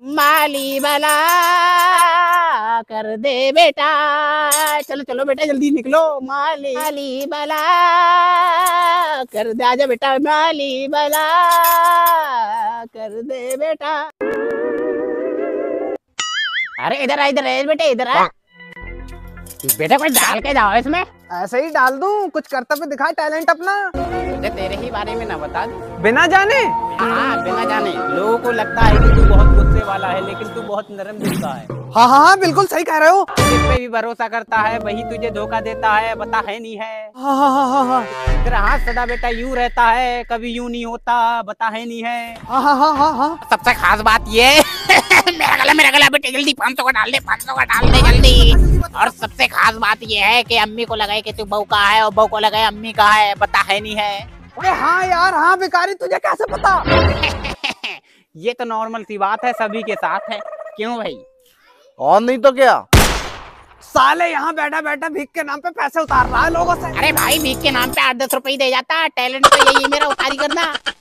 माली भला कर दे बेटा। चलो चलो बेटा जल्दी निकलो। माली माली भला कर दे, आजा बेटा। माली भला कर दे बेटा। अरे इधर आ, इधर है बेटे, इधर आ बेटा। कुछ डाल के जाओ इसमें। ऐसे ही डाल दूं? कुछ कर्तव्य दिखा, टैलेंट अपना। मुझे तेरे ही बारे में ना बता दे। बिना जाने? हाँ बिना जाने। लोगों को लगता है कि तू बहुत गुस्से वाला है, लेकिन तू बहुत नरम दिल का है। हाँ हाँ हाँ, बिल्कुल सही कह रहे हो। जिस पे भी भरोसा करता है वही तुझे धोखा देता है, बता है नहीं है। हाँ हाँ हाँ हाँ हाँ तेरा हाथ सदा बेटा यूं रहता है, कभी यूं नहीं होता, बता है नहीं है। हाँ हाँ हाँ हाँ हाँ। सबसे खास बात ये मेरा गला बेटे, जल्दी 500 का डाल दे, 500 का डाल दे जल्दी। और सबसे खास बात ये है कि अम्मी को लगे कि तू बहू का है और बहू को लगे अम्मी का है, बता है नहीं है। अरे हाँ यार, हाँ भिखारी, तुझे कैसे पता? ये तो नॉर्मल सी बात है, सभी के साथ है। क्यों भाई? और नहीं तो क्या। साले यहाँ बैठा बैठा भीख के नाम पे पैसे उतार रहा है लोगों से। अरे भाई भीख के नाम पे 8-10 रुपए ही दे जाता। टैलेंट तो यही है मेरा, उतारी करना।